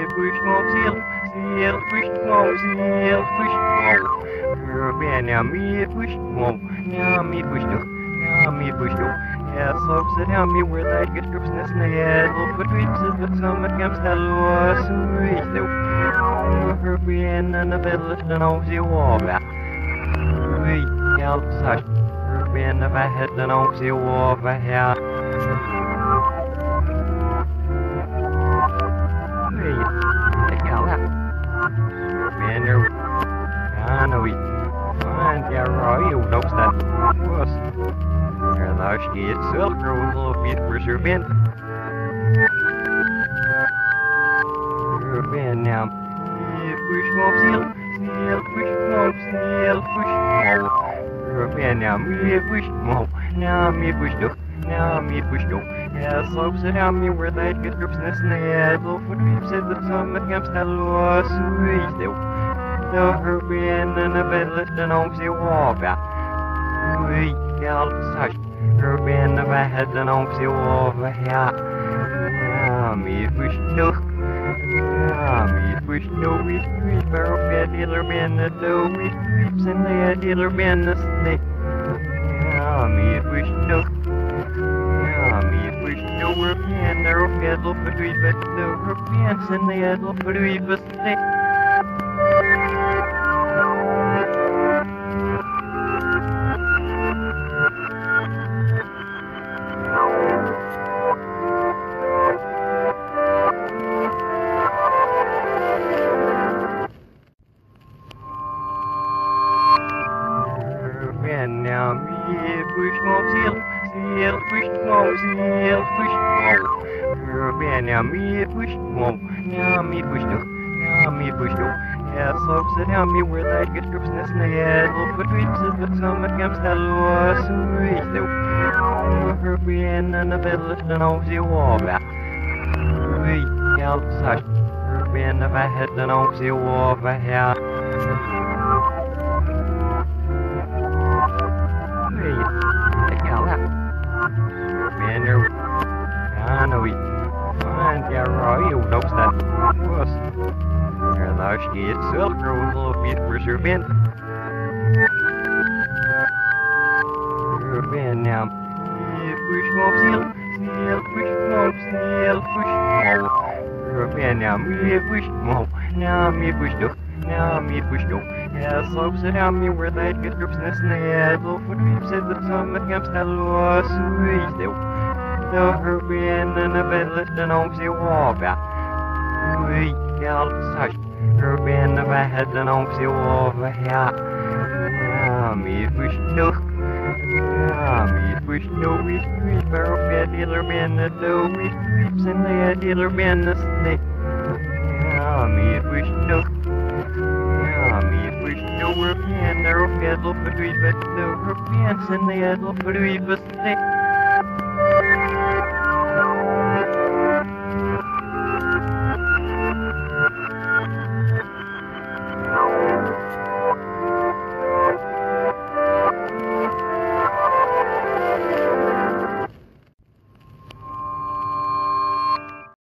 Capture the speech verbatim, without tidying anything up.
Pushmo, Seal, Seal, Pushmo, Seal, Pushmo. Urbania, me, Pushmo, now me, Pushmo, now me, Pushmo. Yeah, so sit down me where that get groups nest in the head, little foot reaps it, but some it comes to loss, reach the Urbian and the village, and all the wall back. We help such Urbian of a head, and all the wall back here. I know we find yeah, right, you know that was. Here, thou skid, silk, grow a little bit for your bin. Your bin now. Push more, seal, seal, push more, seal, push more. Your bin now, me push more. Now me push no, now me push no. Yeah, so sit down me where they get groups nest in the head. Little foot reaps it, the summit comes to loss, reach the the Urbian and the village and all the wall back. We help such Urbian of a head and all the wall back here. Ah, me push no. Ah, me push no. We push barrel fed dealer bin the dough. We creeps in the head dealer bin the snake. Ah, me push no. Ah, me push no. Urbian narrow fed little for three but no Urbians in the head little for three but snake. Now me push more seal, seal, push more, seal, push more. Urban now me push more, now me push no, now me push no. Yeah, so sit down me where that get groups nest in the head, little foot reaps it, but some it comes to loss, reach the Urban and the village and all the wall back. We help such Urban of a head and all the wall back here. I know we find yeah, right, you know that was. Here, thou skid, silk, grow a little bit for your bin. Your bin now. Push more, seal, seal, push more, seal, push more. Your bin now, me push more. Now me push no, now me push no. Yeah, so sit down me where that get groups nest in the head. Little foot reaps it, the summit comes to loss, reach the the Urbian and the village and all the wall back. We help such Urbian of a head and all the wall back here. Ah, me push no. Ah, me push no. We push barrel fed dealer bin the dough. We creeps in the head dealer bin the snake. Ah, me push no. Ah, me push no. Urbian narrow fed little for three but no Urbians in the head little for three but snake.